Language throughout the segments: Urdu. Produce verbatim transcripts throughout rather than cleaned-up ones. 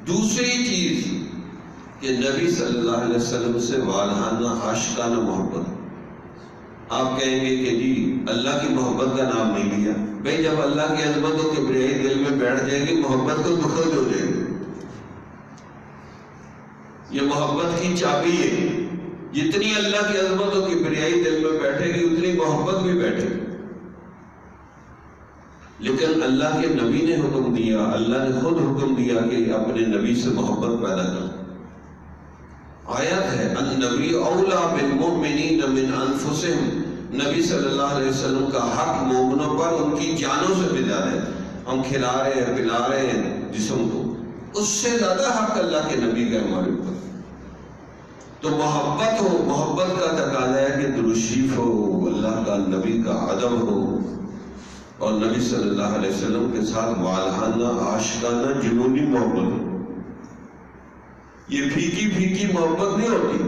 دوسری چیز کہ نبی صلی اللہ علیہ وسلم سے والہانہ عاشقانہ محبت. آپ کہیں گے کہ جی اللہ کی محبت کا نام نہیں لیا. بھئی جب اللہ کی عظمت و کبریائی دل میں بیٹھ جائے گی محبت کو دخل ہو جائے گی. یہ محبت کی چابی ہے. جتنی اللہ کی عظمت و کبریائی دل میں بیٹھے گی اتنی محبت بھی بیٹھے گی. لیکن اللہ کے نبی نے حکم دیا، اللہ نے خود حکم دیا کہ اپنے نبی سے محبت پیدا کر. آیت ہے النبی اولا بالمؤمنین من انفسہم. نبی صلی اللہ علیہ وسلم کا حق مومنوں پر ان کی جانوں سے بھی زیادہ ہے. ہم کھلا رہے ہیں پلا رہے ہیں جسم کو، اس سے زیادہ حق اللہ کے نبی کا ہمارے اوپر. تو محبت ہو، محبت کا تقاضا ہے کہ درود شریف ہو، اللہ کا نبی کا ادب ہو، اور نبی صلی اللہ علیہ وسلم کے ساتھ والہانہ عاشقانہ جنونی محبت ہو. یہ پھیکی پھیکی محبت نہیں ہوتی.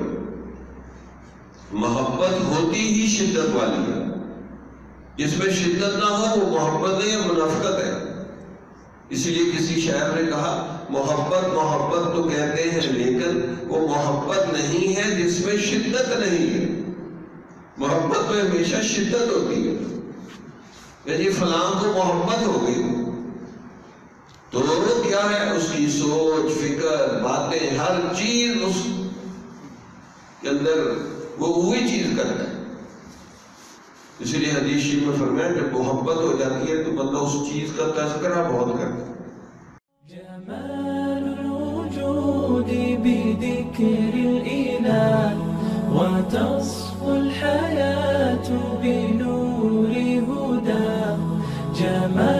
محبت ہوتی ہی شدت والی ہے. جس میں شدت نہ ہو وہ محبت نہیں ہے، منافقت ہے. اسی لیے کسی شاعر نے کہا محبت محبت تو کہتے ہیں لیکن وہ محبت نہیں ہے جس میں شدت نہیں ہے. محبت میں ہمیشہ شدت ہوتی ہے. یعنی فلاں کو محبت ہو گئی تو کیا ہے، اس کی سوچ فکر باتیں ہر چیز اس کے اندر وہ وہی چیز کرتا ہے. اسی لیے حدیث شریف میں فرمایا جب محبت ہو جاتی ہے تو بندہ اس چیز کا تذکرہ بہت کرتا ہے. جمال الوجود بذكر الإله وتصفو الحياة بنور هدى. جمال